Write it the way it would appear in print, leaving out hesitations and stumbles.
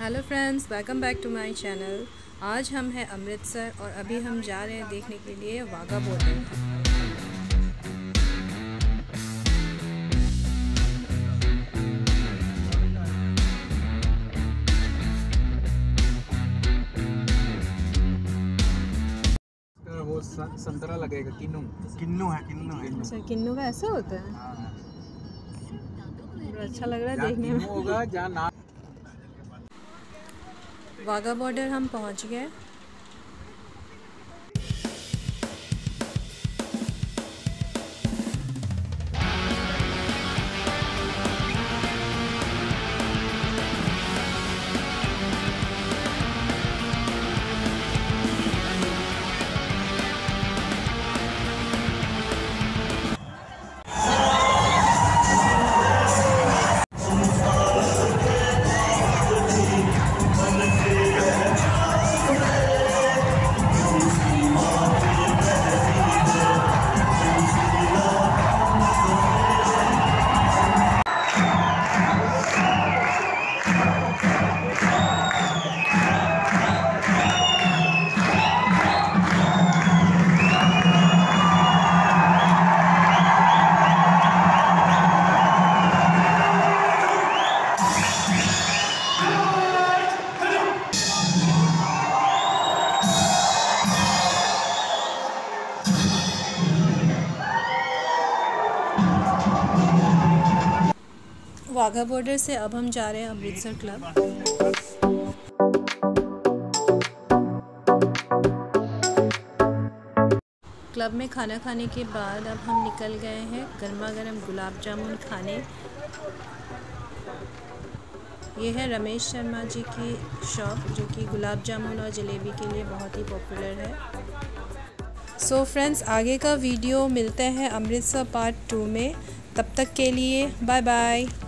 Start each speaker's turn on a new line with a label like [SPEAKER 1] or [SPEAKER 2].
[SPEAKER 1] Hello friends, welcome back to my channel. आज हम हैं अमृतसर और अभी हम जा रहे हैं देखने के लिए वाघा बॉर्डर।
[SPEAKER 2] वो संतरा लगेगा। किन्नू है।
[SPEAKER 1] अच्छा, किन्नू का ऐसा होता है। अच्छा लग रहा है देखने में।
[SPEAKER 2] होगा जहाँ ना।
[SPEAKER 1] वाघा बॉर्डर हम पहुंच गए। वाघा बॉर्डर से अब हम जा रहे हैं अमृतसर क्लब। क्लब में खाना खाने के बाद अब हम निकल गए हैं गर्मा गर्म गुलाब जामुन खाने। ये है रमेश शर्मा जी की शॉप, जो कि गुलाब जामुन और जलेबी के लिए बहुत ही पॉपुलर है। सो फ्रेंड्स, आगे का वीडियो मिलते हैं अमृतसर पार्ट 2 में। तब तक के लिए बाय बाय।